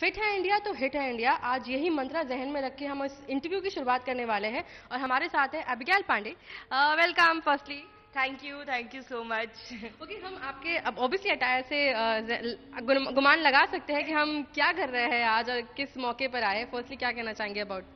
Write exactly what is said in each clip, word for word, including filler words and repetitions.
Fit है India तो hit है इंडिया। आज यही मंत्र जहन में रख के हम इस इंटरव्यू की शुरुआत करने वाले हैं और हमारे साथ है Abigail Pandey. Welcome firstly. Thank you thank you so much. Okay, हम आपके अब ऑब्वियसली अटायर से uh, गुमान लगा सकते हैं कि हम क्या कर रहे हैं आज और किस मौके पर आए। फर्स्टली क्या कहना चाहेंगे अबाउट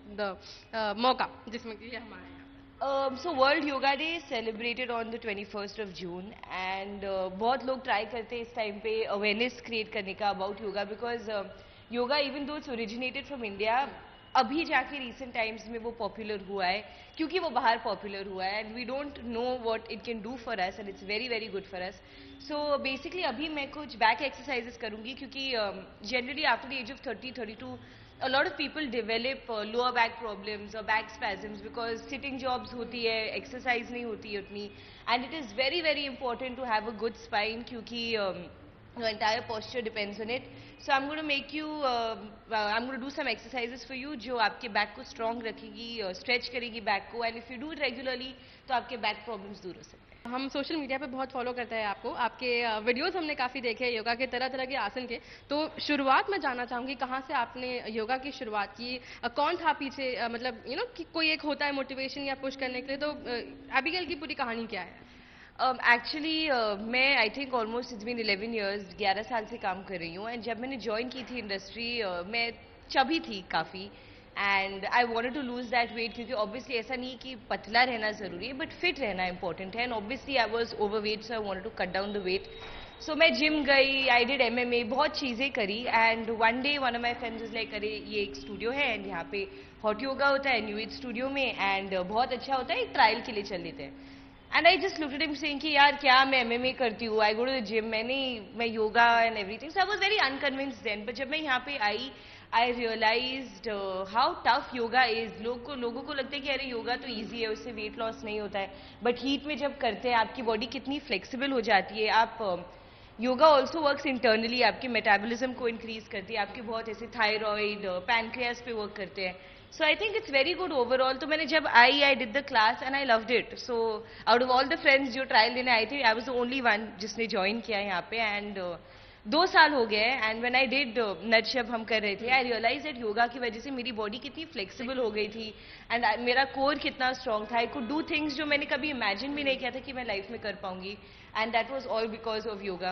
द मौका जिसमें कि हमारे Um, so World Yoga Day is celebrated on the twenty-first of June and uh, बहुत लोग ट्राई करते हैं इस टाइम पे अवेयरनेस क्रिएट करने का about yoga because yoga even though it's originated from India अभी जाके रिसेंट टाइम्स में वो पॉपुलर हुआ है क्योंकि वो बाहर पॉपुलर हुआ है and we don't know what it can do for us and it's very very good for us. So basically अभी मैं कुछ बैक एक्सरसाइजेस करूंगी क्योंकि generally after the age of thirty thirty two a lot of people develop uh, lower back problems or back spasms because sitting jobs hoti hai, exercise nahi hoti hai utni, and it is very very important to have a good spine kyunki um, your entire posture depends on it. So I'm going to make you uh, uh, I'm going to do some exercises for you jo aapke back ko strong rakhegi, uh, stretch karegi back ko, and if you do it regularly to aapke back problems dur ho sakte hain. हम social media पे बहुत follow करते हैं आपको, आपके videos हमने काफ़ी देखे हैं योगा के तरह तरह के आसन के। तो शुरुआत में जानना चाहूँगी कहाँ से आपने योगा की शुरुआत की, कौन था पीछे, मतलब यू नो कि कोई एक होता है मोटिवेशन या पुश करने के लिए, तो अबिगैल की पूरी कहानी क्या है? एक्चुअली uh, uh, मैं I think almost it's been eleven years ग्यारह साल से काम कर रही हूँ एंड जब मैंने ज्वाइन की थी इंडस्ट्री uh, मैं चबी थी काफ़ी and I wanted to lose that weight क्योंकि ऑब्वियसली ऐसा नहीं कि पतला रहना जरूरी है बट फिट रहना इंपॉर्टेंट है and obviously I was over weight so I wanted to cut down the weight. So मैं जिम गई, I did M M A, बहुत चीज़ें करी and one day one of my friends is like अरे ये एक studio है and यहाँ पे हॉट योगा होता है न्यू एज स्टूडियो में एंड बहुत अच्छा होता है, एक ट्रायल के लिए चल लेते हैं। And I just looked at him saying कि यार क्या मैं एम एम ए करती हूँ, I go to the gym, मैंने मैं yoga and everything. So I was very unconvinced then, but जब मैं यहाँ पे I I realised how tough yoga is. लोग को लोगों को लगता है कि अरे योगा तो इजी है, उससे वेट लॉस नहीं होता है, बट हीट में जब करते हैं आपकी बॉडी कितनी फ्लेक्सिबल हो जाती है। आप योगा ऑल्सो वर्क्स इंटरनली, आपके मेटाबॉलिज्म को इंक्रीज करती है, आपके बहुत ऐसे थायराइड पैनक्रियास पे वर्क करते हैं। So I think it's very good overall. तो मैंने जब I I did the class and I loved it. So out of all the friends जो ट्रायल देने आई थी I was the only one जिसने ज्वाइन किया यहाँ पे एंड uh, दो साल हो गए and when I did not जब हम कर रहे थे आई रियलाइज दैट योगा की वजह से मेरी बॉडी कितनी फ्लेक्सिबल हो गई थी एंड मेरा कोर कितना स्ट्रांग था। आई कुड डू थिंग्स जो मैंने कभी इमेजिन भी नहीं किया था कि मैं लाइफ में कर पाऊंगी and that was all because of yoga.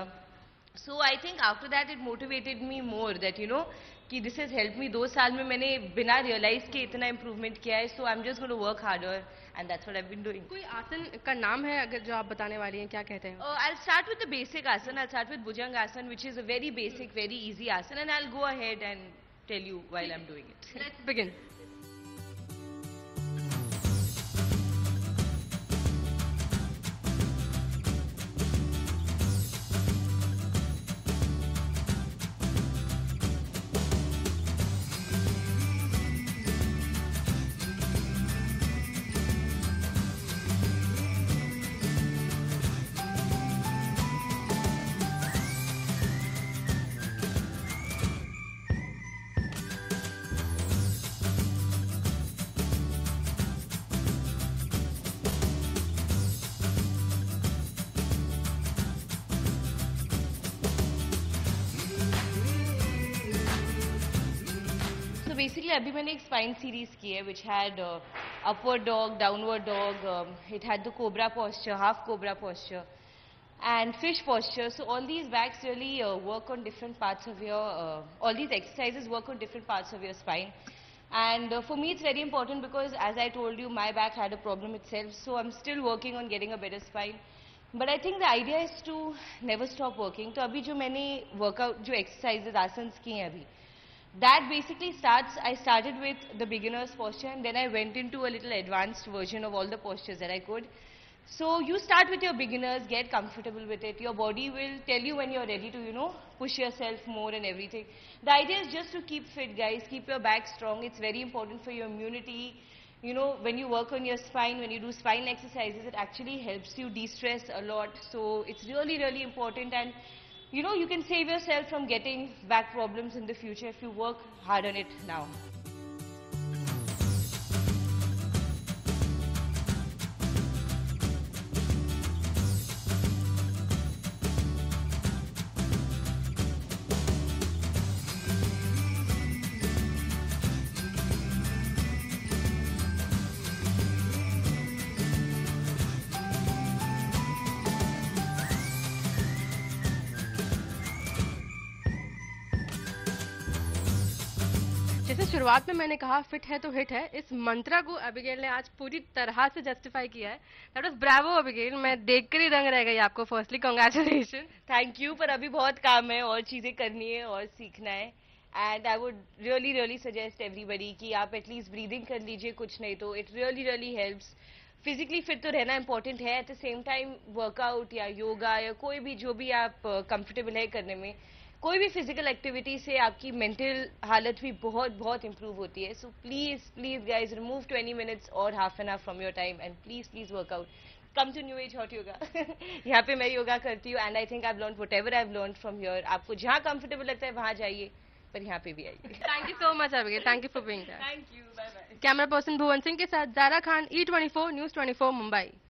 So I think after that it motivated me more that you know कि दिस हैज हेल्प मी। दो साल में मैंने बिना रियलाइज के इतना इंप्रूवमेंट किया है। So I am just going to work harder and that's what I've been doing. कोई आसन का नाम है अगर जो आप बताने वाली हैं, क्या कहते हैं? uh, I'll start with the basic asan. I'll start with Bhujang Asan, which is a very basic, very easy asan, and I'll go ahead and tell you while I'm doing it. Let's begin. Basically अभी मैंने एक spine series की है which had upward dog, downward dog, it had the cobra posture, half cobra posture and fish posture. So all these backs really uh, work on different parts of your uh, all these exercises work on different parts of your spine and uh, for me it's very important because as I told you my back had a problem itself, so I'm still working on getting a better spine. But I think the idea is to never stop working. तो अभी जो मैंने workout जो exercises asanas की हैं अभी, that basically starts, I started with the beginner's posture and then I went into a little advanced version of all the postures that I could. So you start with your beginners, get comfortable with it. Your body will tell you when you're ready to, you know, push yourself more and everything. The idea is just to keep fit, guys. Keep your back strong. It's very important for your immunity. You know, when you work on your spine, when you do spine exercises, it actually helps you de-stress a lot. So it's really, really important. And you know, you can save yourself from getting back problems in the future if you work hard on it now. जैसे शुरुआत में मैंने कहा fit है तो hit है, इस मंत्रा को अबिगेल ने आज पूरी तरह से जस्टिफाई किया है. That was bravo Abigail. मैं देखकर ही दंग रह गई आपको. Firstly congratulation. थैंक यू, पर अभी बहुत काम है और चीजें करनी है और सीखना है. And I would really really suggest everybody कि आप एटलीस्ट ब्रीदिंग कर लीजिए, कुछ नहीं तो it really really helps. Physically fit तो रहना इंपॉर्टेंट है, at the same time workout या योगा या कोई भी जो भी आप कंफर्टेबल uh, है करने में, कोई भी फिजिकल एक्टिविटी से आपकी मेंटल हालत भी बहुत बहुत इंप्रूव होती है. So please please guys remove twenty minutes और half an hour from your time and please please workout. Come to new age hot yoga. यहाँ पे मैं योगा करती हूँ and I think I have learned whatever I have learned from here. आपको जहाँ comfortable लगता है वहाँ जाइए, पर यहाँ पे भी आइए. Thank you so much Abigail. Thank you for being here. Thank you. Bye bye. Camera person Bhuvan Singh के साथ Zara Khan, E twenty four news twenty four Mumbai.